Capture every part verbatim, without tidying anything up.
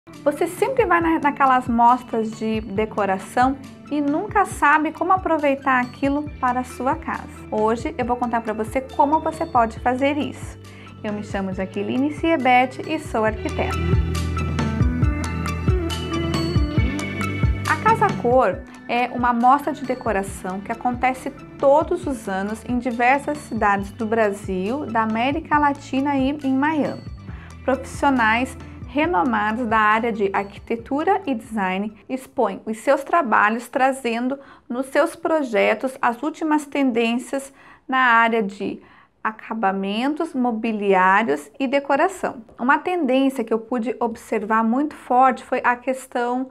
Você sempre vai na, naquelas mostras de decoração e nunca sabe como aproveitar aquilo para a sua casa. Hoje eu vou contar para você como você pode fazer isso. Eu me chamo Jaqueline Siebert e sou arquiteta. A Casa Cor é uma mostra de decoração que acontece todos os anos em diversas cidades do Brasil, da América Latina e em Miami. Profissionais renomados da área de arquitetura e design expõem os seus trabalhos, trazendo nos seus projetos as últimas tendências na área de acabamentos, mobiliários e decoração. Uma tendência que eu pude observar muito forte foi a questão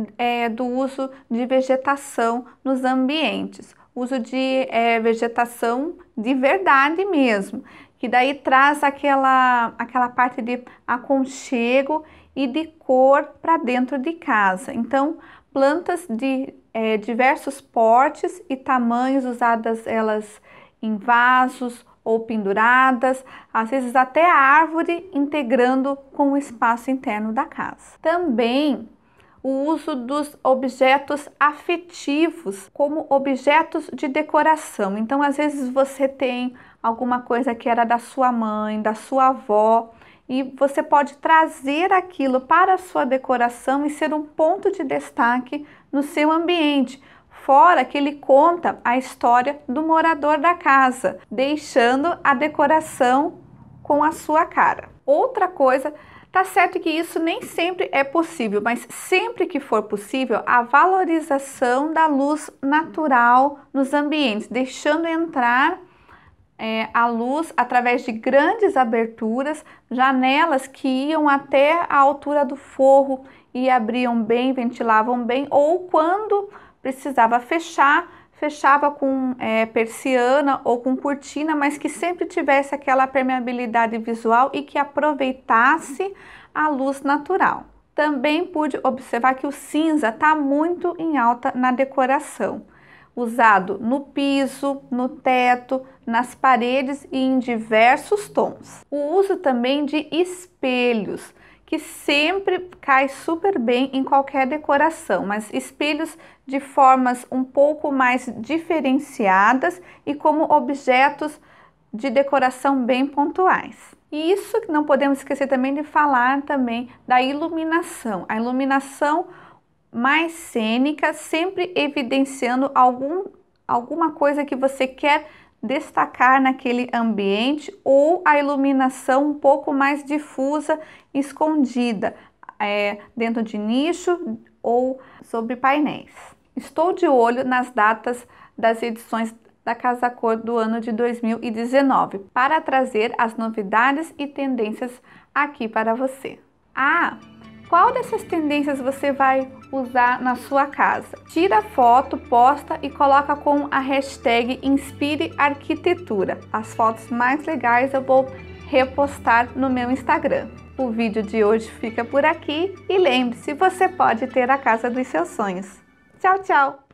é, do uso de vegetação nos ambientes, uso de é, vegetação de verdade mesmo, que daí traz aquela, aquela parte de aconchego e de cor para dentro de casa. Então, plantas de é, diversos portes e tamanhos, usadas elas em vasos ou penduradas, às vezes até a árvore integrando com o espaço interno da casa. Também o uso dos objetos afetivos como objetos de decoração. Então, às vezes você tem alguma coisa que era da sua mãe, da sua avó, e você pode trazer aquilo para a sua decoração e ser um ponto de destaque no seu ambiente. Fora que ele conta a história do morador da casa, deixando a decoração com a sua cara. Outra coisa, tá certo que isso nem sempre é possível, mas sempre que for possível, a valorização da luz natural nos ambientes, deixando entrar é, a luz através de grandes aberturas, janelas que iam até a altura do forro e abriam bem, ventilavam bem, ou quando precisava fechar, fechava com é, persiana ou com cortina, mas que sempre tivesse aquela permeabilidade visual e que aproveitasse a luz natural. Também pude observar que o cinza está muito em alta na decoração, usado no piso, no teto, nas paredes e em diversos tons. O uso também de espelhos, que sempre cai super bem em qualquer decoração, mas espelhos de formas um pouco mais diferenciadas e como objetos de decoração bem pontuais. E isso não podemos esquecer também de falar também da iluminação. A iluminação mais cênica, sempre evidenciando algum, alguma coisa que você quer destacar naquele ambiente, ou a iluminação um pouco mais difusa, escondida, é, dentro de nicho ou sobre painéis. Estou de olho nas datas das edições da Casa Cor do ano de dois mil e dezenove para trazer as novidades e tendências aqui para você. Ah! Qual dessas tendências você vai usar na sua casa? Tira foto, posta e coloca com a hashtag Inspire Arquitetura. As fotos mais legais eu vou repostar no meu Instagram. O vídeo de hoje fica por aqui e lembre-se, você pode ter a casa dos seus sonhos. Tchau, tchau!